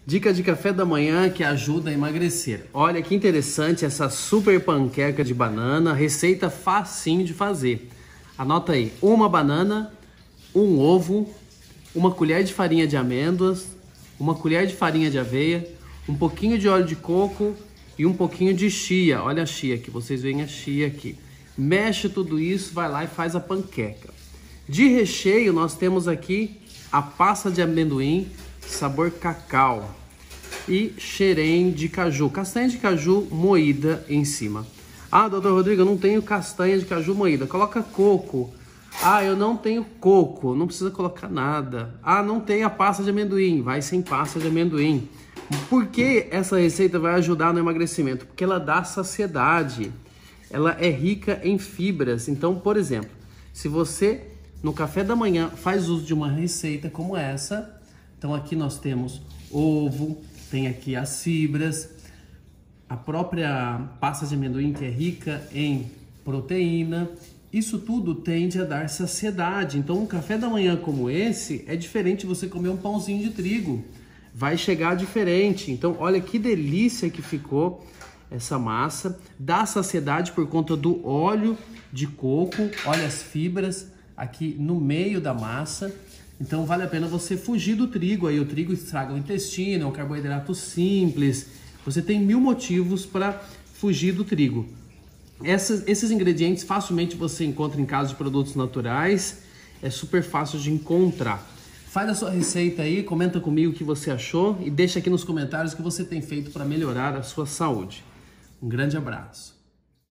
Dica de café da manhã que ajuda a emagrecer. Olha que interessante essa super panqueca de banana, receita facinho de fazer. Anota aí, uma banana, um ovo, uma colher de farinha de amêndoas, uma colher de farinha de aveia, um pouquinho de óleo de coco e um pouquinho de chia. Olha a chia aqui, vocês veem a chia aqui. Mexe tudo isso, vai lá e faz a panqueca. De recheio nós temos aqui a pasta de amendoim, sabor cacau e xerém de caju, castanha de caju moída em cima. Ah, doutor Rodrigo, eu não tenho castanha de caju moída, coloca coco. Ah, eu não tenho coco, não precisa colocar nada. Ah, não tem a pasta de amendoim, vai sem pasta de amendoim. Por que essa receita vai ajudar no emagrecimento? Porque ela dá saciedade, ela é rica em fibras. Então, por exemplo, se você no café da manhã faz uso de uma receita como essa, então aqui nós temos ovo, tem aqui as fibras, a própria pasta de amendoim que é rica em proteína, isso tudo tende a dar saciedade. Então um café da manhã como esse é diferente de você comer um pãozinho de trigo, vai chegar diferente. Então olha que delícia que ficou essa massa, dá saciedade por conta do óleo de coco, olha as fibras aqui no meio da massa. Então vale a pena você fugir do trigo, aí o trigo estraga o intestino, é um carboidrato simples, você tem 1000 motivos para fugir do trigo. Esses ingredientes facilmente você encontra em casa de produtos naturais, é super fácil de encontrar. Faz a sua receita aí, comenta comigo o que você achou e deixa aqui nos comentários o que você tem feito para melhorar a sua saúde. Um grande abraço.